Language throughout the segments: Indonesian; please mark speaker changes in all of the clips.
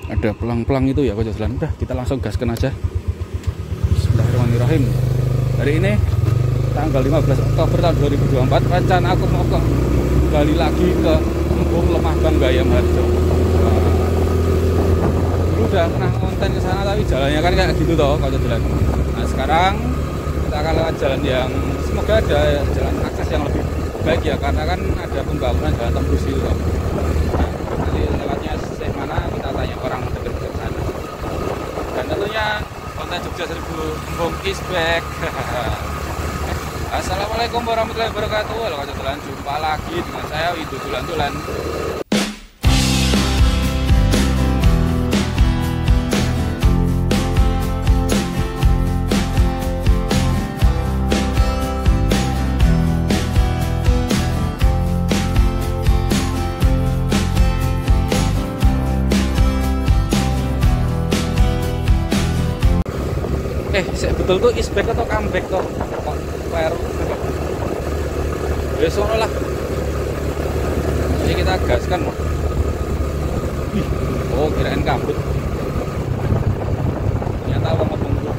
Speaker 1: ada pelang-pelang itu ya kocok jalan. Udah kita langsung gaskan aja. Bismillahirrahmanirrahim. Hari ini tanggal 15 Oktober tahun 2024, rencana aku mau kembali lagi ke Embung Lemah Bang Gayam Harjo. Dulu udah pernah konten ke sana tapi jalannya kan kayak gitu toh kocok jalan. Nah sekarang kita akan lewat jalan yang semoga ada jalan akses yang lebih baik ya, karena kan ada pembangunan jalan tembus itu toh. Nah, nanti lewatnya sih mana kita tanya orang dekat sana. Dan tentunya konten Jogja 1000 Embung is back. Assalamualaikum warahmatullahi wabarakatuh. Halo kocok jalan, jumpa lagi dengan saya Widu Tulan-Tulan. Betul tuh is back atau comeback tuh? Baru. Ya sono lah. Jadi kita gaskan. Oh kirain kabut. Ternyata apa ngomong dulu.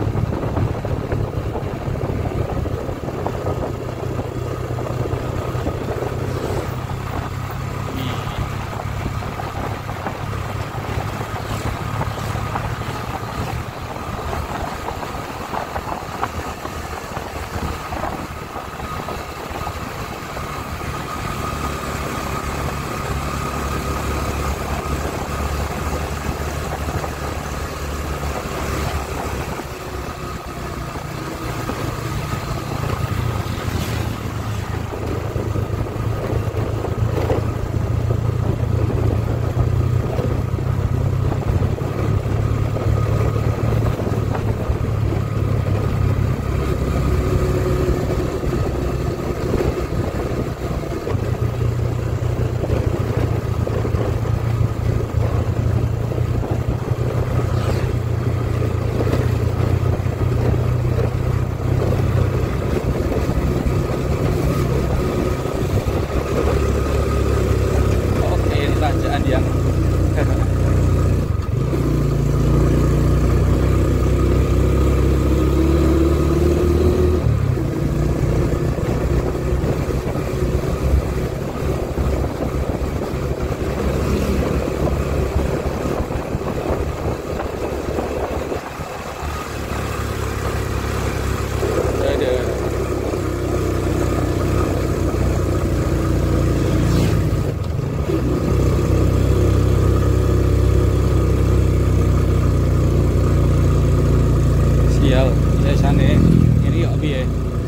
Speaker 1: Ini ya piye.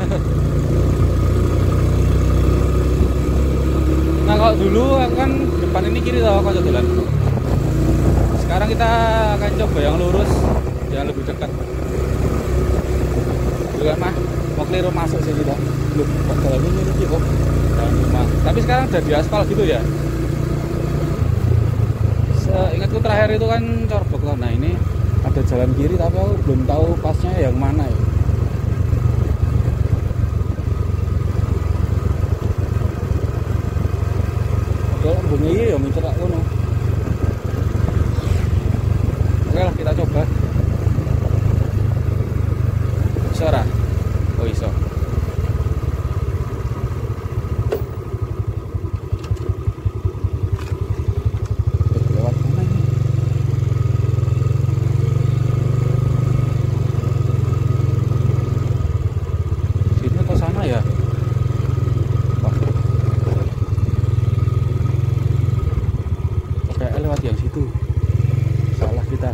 Speaker 1: Nah kalau dulu kan depan ini kiri tau kocok jalan. Sekarang kita akan coba yang lurus, yang lebih dekat. Dulu kan mah mau keliru masuk sih kita. Loh, kok jalan ini kok jalan rumah. Tapi sekarang udah di aspal gitu ya. Seingatku terakhir itu kan corbok loh. Nah ini ada jalan kiri tapi aku belum tahu pasnya yang mana ya. Kalau embungnya iya ya minta tak kono. Oke lah kita coba. Iso ora? Oh iso. Lewat mana ini? Sini atau sana ya? Lewat yang situ, salah kita.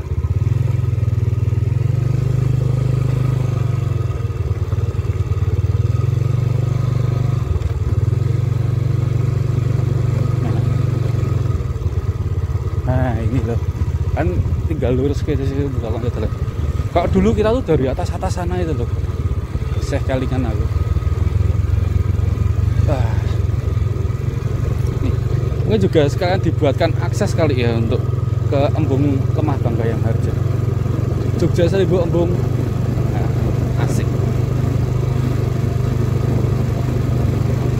Speaker 1: Nah ini loh, kan tinggal lurus ke situ kalau kita lihat. Kalau dulu kita tuh dari atas sana itu loh, saya kalikan aku. Ini juga sekalian dibuatkan akses kali ya untuk ke Embung Lemah Bang Gayam Harjo. Jogja 1000 Embung. Nah, asik.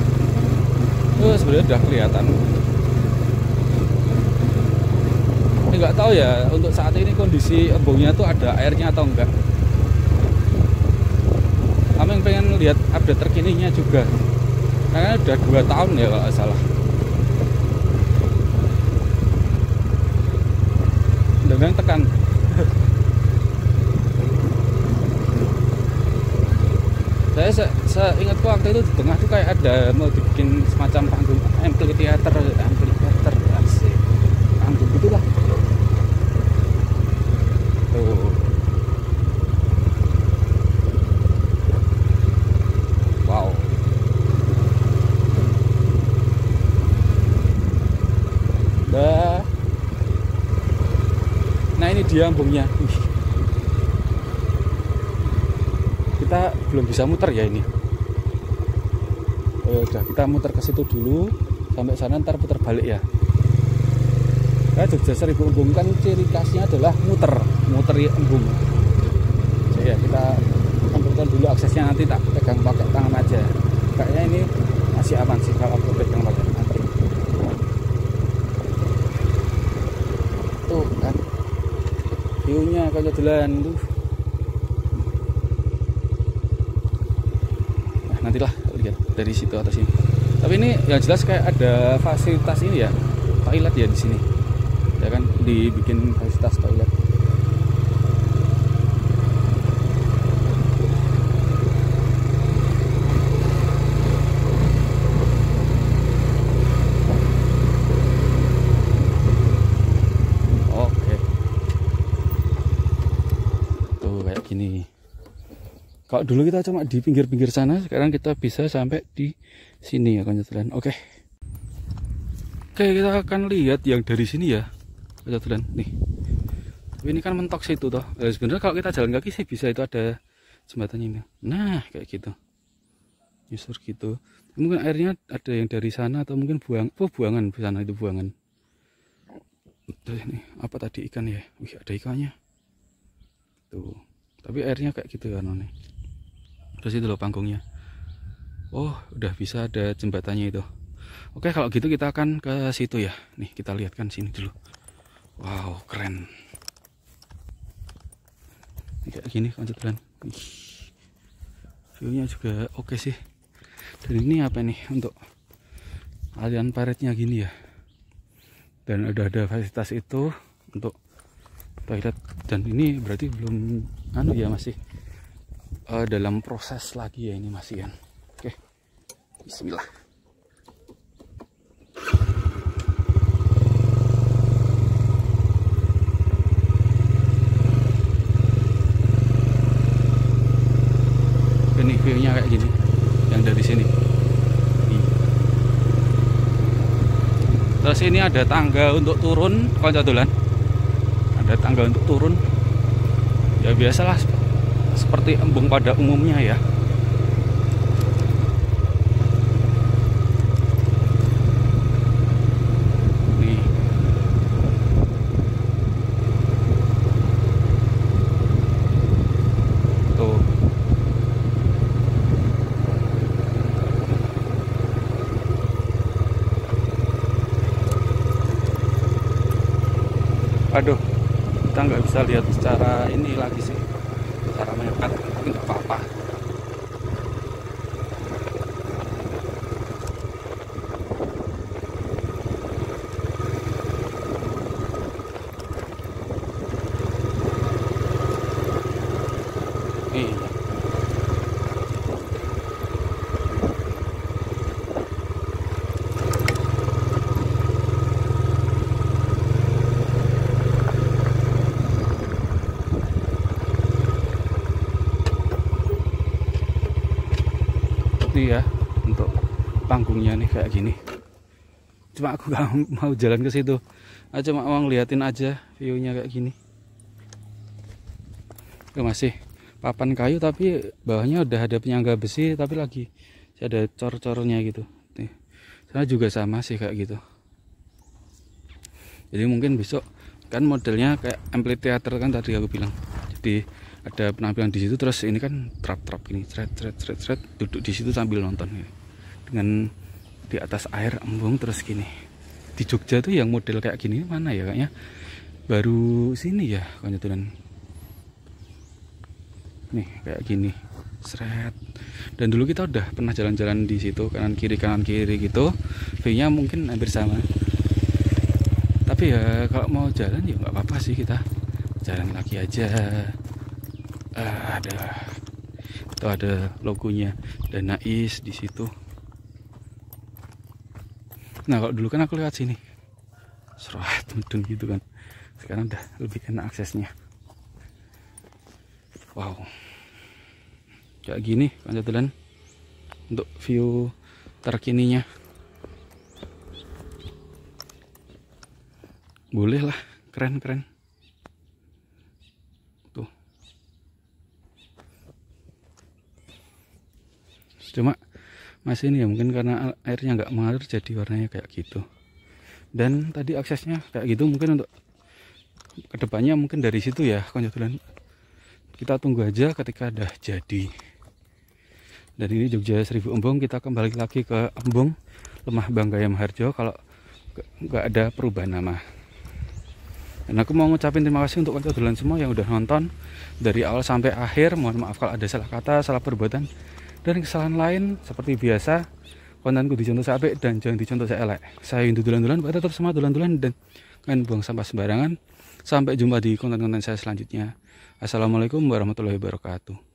Speaker 1: Sebenarnya udah kelihatan. Ini nggak tahu ya untuk saat ini kondisi embungnya tuh ada airnya atau enggak. Kami pengen lihat update terkininya juga, karena udah 2 tahun ya kalau nggak salah. Dengan tekan. Saya ingat waktu itu di tengah tuh kayak ada mau dibikin semacam panggung amphitheater asik, panggung gitulah. Tuh. Wow. Nah ini dia embungnya. Kita belum bisa muter ya ini. Oh udah, kita muter ke situ dulu sampai sana, ntar putar balik ya. Nah, Jogja 1000 Embung kan ciri khasnya adalah muteri embung. Jadi ya kita tentukan dulu aksesnya, nanti tak pegang pakai tangan aja. Kayaknya ini masih aman sih kalau aku pegang pakai nanti. Tuh kan view-nya kayak jalan tuh. Nantilah lihat dari situ atau sini. Tapi ini yang jelas kayak ada fasilitas ini ya, toilet ya di sini. Ya kan, dibikin fasilitas toilet. Oke. Tuh kayak gini. Kalau dulu kita cuma di pinggir-pinggir sana, sekarang kita bisa sampai di sini ya kawan-kawan. Oke, kita akan lihat yang dari sini ya kawan-kawan. Nih, tapi ini kan mentok situ toh. Sebenarnya kalau kita jalan kaki sih bisa, itu ada jembatannya ini. Nah, kayak gitu, nyusur gitu. Mungkin airnya ada yang dari sana atau mungkin buangan di sana, itu buangan. Tuh ini apa tadi, ikan ya? Wih, ada ikannya. Tuh, tapi airnya kayak gitu kan nih. Terus itu loh panggungnya. Oh udah bisa ada jembatannya itu. Oke kalau gitu kita akan ke situ ya. Nih kita lihat kan sini dulu. Wow keren. Kayak gini kawan-kawan. View-nya juga oke sih. Dan ini apa nih, untuk aliran paretnya gini ya. Dan udah ada fasilitas itu untuk toilet. Dan ini berarti belum ya, masih dalam proses lagi ya, ini masih kan. Oke, bismillah. Ini view-nya kayak gini yang dari sini. Terus ini ada tangga untuk turun kawan-kawan. Ada tangga untuk turun. Ya biasalah seperti embung pada umumnya ya. Nih. Tuh. Aduh, kita nggak bisa lihat secara ini lagi sih, cara mendekat, tapi nggak apa-apa. Ya untuk panggungnya nih kayak gini. Cuma aku gak mau jalan ke situ, cuma mau ngeliatin aja view-nya kayak gini. Masih papan kayu tapi bawahnya udah ada penyangga besi, tapi lagi ada cor-cornya gitu. Nih, sana juga sama sih kayak gitu. Jadi mungkin besok kan modelnya kayak amphitheater kan tadi aku bilang. Jadi ada penampilan di situ, terus ini kan trap gini, thread, duduk di situ sambil nonton ya. Dengan di atas air embung terus gini. Di Jogja tuh yang model kayak gini mana ya, kayaknya baru sini ya koncodolan. Nih kayak gini, seret. Dan dulu kita udah pernah jalan-jalan di situ kanan kiri gitu. View-nya mungkin hampir sama. Tapi ya kalau mau jalan ya nggak apa-apa sih, kita jalan lagi aja. Itu ada logonya Danais di situ. Nah kalau dulu kan aku lewat sini, seret mudun gitu kan. Sekarang udah lebih enak aksesnya. Wow, kayak gini koncodolan untuk view terkininya. Boleh lah, keren. Tuh. Cuma masih ini ya, mungkin karena airnya nggak mengalir jadi warnanya kayak gitu. Dan tadi aksesnya kayak gitu, mungkin untuk kedepannya mungkin dari situ ya koncodolan. Kita tunggu aja ketika udah jadi. Dan ini Jogja Seribu Embung, kita kembali lagi ke Embung, Lemah Banggayam Harjo kalau nggak ada perubahan nama. Dan aku mau ngucapin terima kasih untuk koncodolan semua yang udah nonton dari awal sampai akhir. Mohon maaf kalau ada salah kata, salah perbuatan, dan kesalahan lain. Seperti biasa, kontenku dicontoh sampai dan jangan dicontoh saya elek. Saya Hindu Dulan-Dulan, tetap semua dulan-dulan dan kan buang sampah sembarangan. Sampai jumpa di konten-konten saya selanjutnya. Assalamualaikum warahmatullahi wabarakatuh.